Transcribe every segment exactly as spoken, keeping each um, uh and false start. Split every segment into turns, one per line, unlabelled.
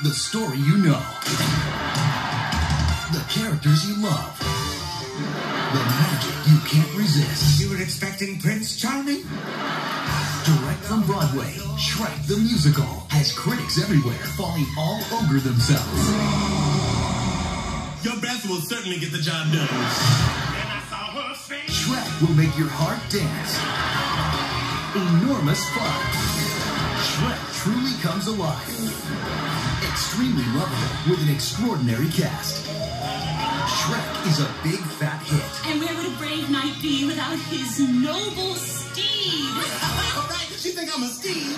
The story you know. The characters you love. The magic you can't resist.
You were expecting Prince Charming?
Direct from Broadway, Shrek the Musical has critics everywhere falling all over themselves.
Your best will certainly get the job done.
Then I saw her face.
Shrek will make your heart dance. Enormous fun. Shrek truly comes alive. Extremely lovable with an extraordinary cast. Shrek is a big fat hit.
And where would a brave knight be without his noble steed?
All right, you think I'm a Steve?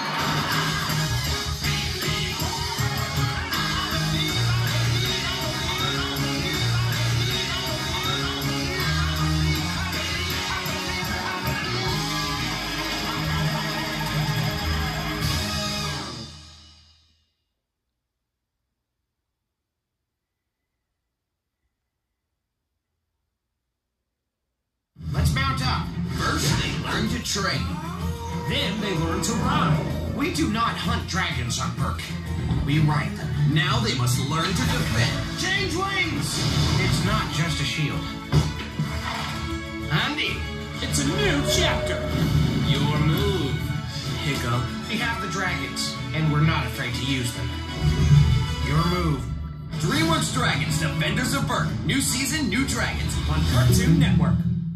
Let's mount up.
First, they learn to train.
Then they learn to ride. We do not hunt dragons on Berk. We ride them.
Now they must learn to defend.
Change wings! It's not just a shield. Andy, it's a new chapter.
Your move. Hiccup.
We have the dragons, and we're not afraid to use them. Your move.
DreamWorks Dragons, Defenders of Berk. New season, new dragons on Cartoon Network.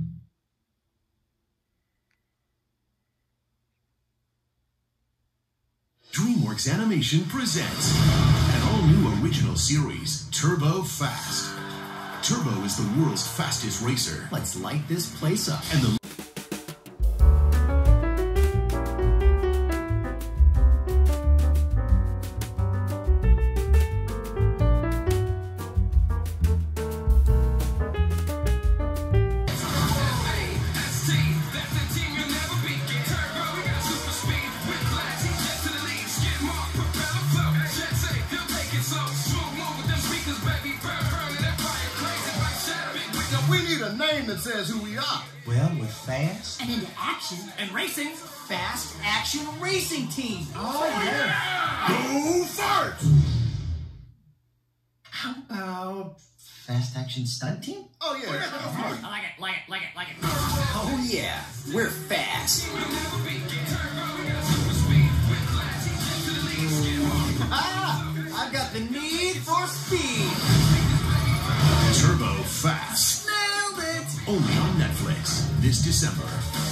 DreamWorks Animation presents an all-new original series, Turbo Fast. Turbo is the world's fastest racer.
Let's light this place up.
And the
We need a name that says who we are.
Well, we're fast.
And into action.
And racing.
Fast Action Racing Team.
Oh, yeah. Go Fart!
How about Fast Action Stunt Team?
Oh, yeah.
I like it, like it, like it, like it.
Oh, yeah. We're fast. Ah! I've got the need for speed.
Turbo Fast.
Nailed it!
Only on Netflix this December.